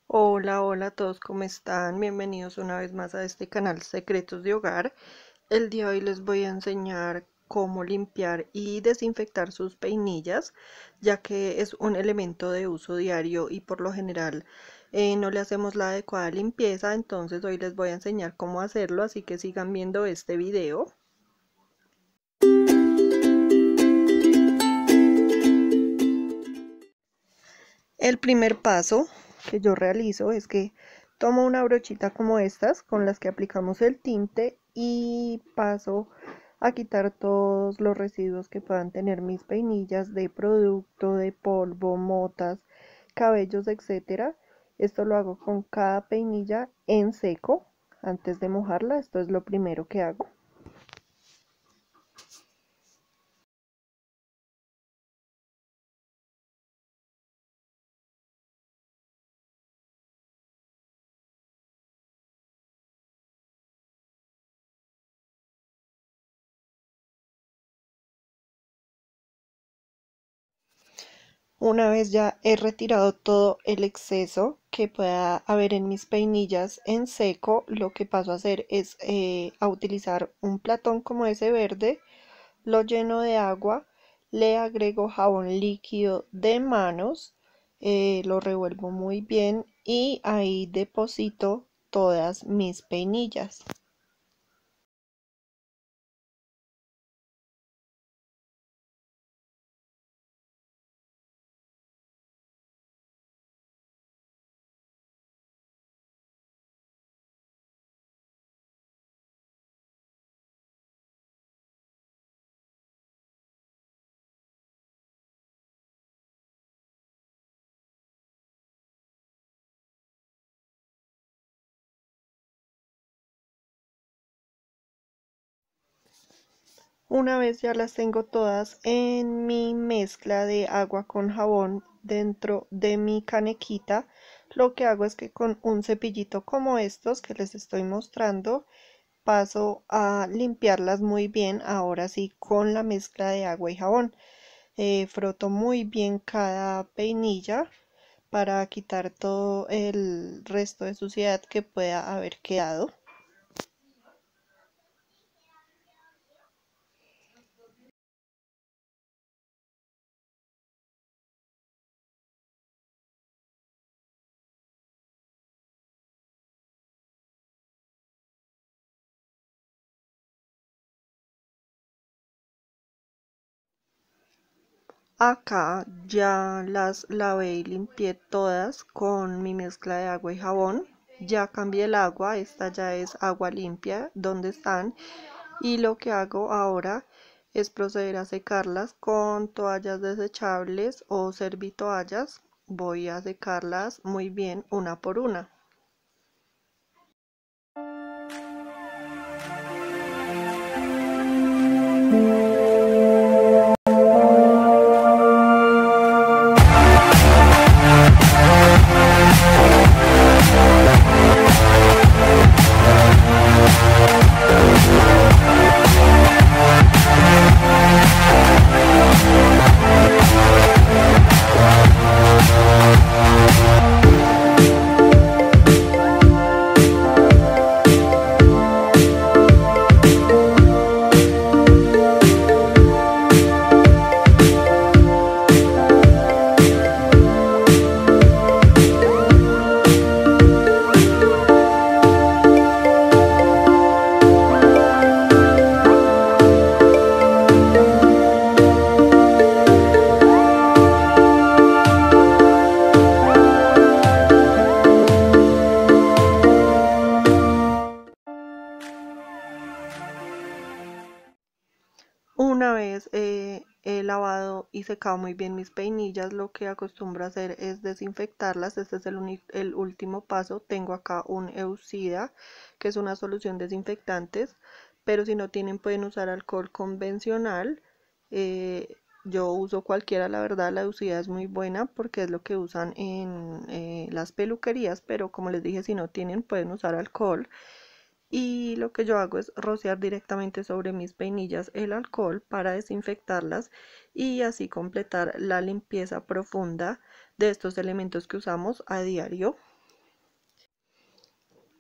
Hola, hola a todos, ¿cómo están? Bienvenidos una vez más a este canal Secretos de Hogar. El día de hoy les voy a enseñar cómo limpiar y desinfectar sus peinillas, ya que es un elemento de uso diario y por lo general no le hacemos la adecuada limpieza. Entonces hoy les voy a enseñar cómo hacerlo, así que sigan viendo este video. El primer paso que yo realizo es que tomo una brochita como estas con las que aplicamos el tinte y paso a quitar todos los residuos que puedan tener mis peinillas de producto, de polvo, motas, cabellos, etcétera. Esto lo hago con cada peinilla en seco antes de mojarla. Esto es lo primero que hago. Una vez ya he retirado todo el exceso que pueda haber en mis peinillas en seco, lo que paso a hacer es a utilizar un platón como ese verde, lo lleno de agua, le agrego jabón líquido de manos, lo revuelvo muy bien y ahí deposito todas mis peinillas. Una vez ya las tengo todas en mi mezcla de agua con jabón dentro de mi canequita, lo que hago es que con un cepillito como estos que les estoy mostrando, paso a limpiarlas muy bien, ahora sí con la mezcla de agua y jabón. Froto muy bien cada peinilla para quitar todo el resto de suciedad que pueda haber quedado. Acá ya las lavé y limpié todas con mi mezcla de agua y jabón. Ya cambié el agua, esta ya es agua limpia donde están. Y lo que hago ahora es proceder a secarlas con toallas desechables o servitoallas. Voy a secarlas muy bien una por una. Una vez he lavado y secado muy bien mis peinillas, lo que acostumbro a hacer es desinfectarlas. Este es el último paso. Tengo acá un Eucida, que es una solución desinfectantes, pero si no tienen pueden usar alcohol convencional. Yo uso cualquiera, la verdad. La Eucida es muy buena porque es lo que usan en las peluquerías, pero como les dije, si no tienen pueden usar alcohol. Y lo que yo hago es rociar directamente sobre mis peinillas el alcohol para desinfectarlas y así completar la limpieza profunda de estos elementos que usamos a diario.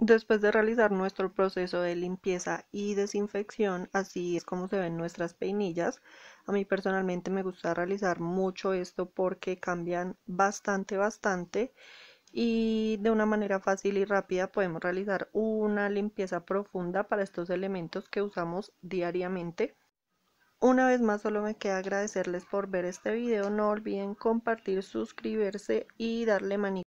Después de realizar nuestro proceso de limpieza y desinfección, así es como se ven nuestras peinillas. A mí personalmente me gusta realizar mucho esto porque cambian bastante y de una manera fácil y rápida podemos realizar una limpieza profunda para estos elementos que usamos diariamente. Una vez más solo me queda agradecerles por ver este video, no olviden compartir, suscribirse y darle manito